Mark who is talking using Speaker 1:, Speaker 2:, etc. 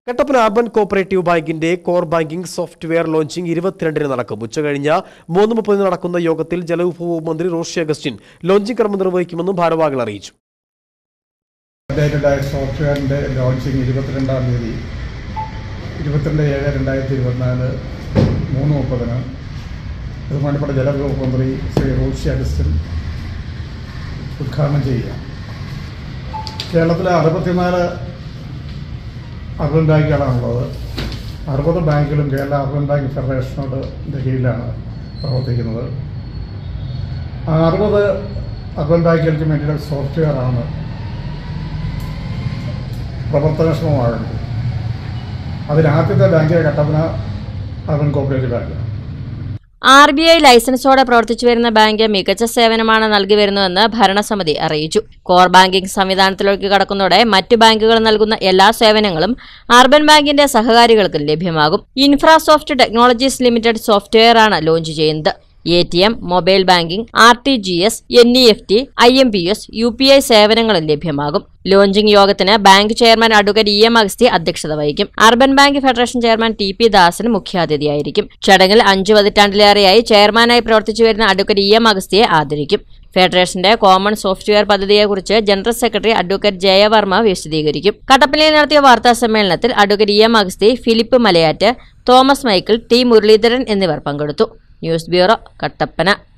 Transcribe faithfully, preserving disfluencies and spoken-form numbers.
Speaker 1: Kattappana urban cooperative ബാങ്കിന്റെ core banking software launching ഇരുപത്തിരണ്ടിന് നടക്കും. ഉച്ചകഴിഞ്ഞ മൂന്ന് മുപ്പതിന് നടക്കുന്ന യോഗത്തിൽ ജലവിഭവ മന്ത്രി റോഷി അഗസ്റ്റിൻ ലോഞ്ചിംഗ് കർമ്മം നിർവഹിക്കുമെന്നും ഭാരവാഹികൾ അറിയിച്ചു.
Speaker 2: സോഫ്റ്റ്വെയറിന്റെ ലോഞ്ചിംഗ് ഇരുപത്തിരണ്ടാം തീയതി ഇരുപത്തിരണ്ട് ഏഴ് രണ്ടായിരത്തി ഇരുപത്തിനാല് മൂന്ന് മുപ്പതിന് ബഹുമാനപ്പെട്ട ജലവിഭവ മന്ത്രി ശ്രീ റോഷി അഗസ്റ്റിൻ ഉദ്ഘാടനം ചെയ്യുക. കേരളത്തിലെ അറുപത്തിനാല് അർബൻ ബാങ്കുകളാണുള്ളത്. അറുപത് ബാങ്കുകളും കേരള അർബൻ ബാങ്ക് ഫെഡറേഷനോട് കീഴിലാണ് പ്രവർത്തിക്കുന്നത്. ആ അറുപത് അർബൻ ബാങ്കുകൾക്ക് വേണ്ടിയുള്ള സോഫ്റ്റ്വെയറാണ് പ്രവർത്തനക്ഷമമാകുന്നത്. അതിനാദ്യത്തെ bank Kattappana urban cooperative bank.
Speaker 3: R B I ലൈസൻസോടെ പ്രവർത്തിച്ചു വരുന്ന ബാങ്ക് മികച്ച സേവനമാണ് നൽകി വരുന്നതെന്ന് ഭരണസമിതി അറിയിച്ചു. കോർ ബാങ്കിംഗ് സംവിധാനത്തിലേക്ക് കടക്കുന്നതോടെ മറ്റു ബാങ്കുകൾ നൽകുന്ന എല്ലാ സേവനങ്ങളും അർബൻ ബാങ്കിന്റെ സഹകാരികൾക്ക് ലഭ്യമാകും. ഇൻഫ്രാസോഫ്റ്റ് ടെക്നോളജീസ് ലിമിറ്റഡ് സോഫ്റ്റ്വെയറാണ് ലോഞ്ച് ചെയ്യുന്നത്. A T M, mobile banking, R T G S, N E F T, I M P S, U P I സേവനങ്ങളും ലഭ്യമാകും. ലോഞ്ചിംഗ് യോഗത്തിന് bank chairman advocate E M Agasthy അധ്യക്ഷത വഹിക്കും. Urban bank federation chairman T P Dasan മുഖ്യാതിഥിയായിരിക്കും. ചടങ്ങിൽ അഞ്ചു പതിറ്റാണ്ടിലേറെയായി ചെയർമാനായി പ്രവർത്തിച്ചു വരുന്ന അഡ്വക്കേറ്റ് ഇ എം അഗസ്തിയെ ആദരിക്കും. ഫെഡറേഷന്റെ കോമൺ സോഫ്റ്റ്വെയർ പദ്ധതിയെക്കുറിച്ച് ജനറൽ സെക്രട്ടറി അഡ്വക്കേറ്റ് ജയവർമ്മ വിശദീകരിക്കും. കട്ടപ്പനയിൽ നടത്തിയ വാർത്താ സമ്മേളനത്തിൽ advocate E M Agasthy, Philip Malayattu, Thomas Michael, T Muraleedharan എന്നിവർ പങ്കെടുത്തു. News bureau, Kattappana.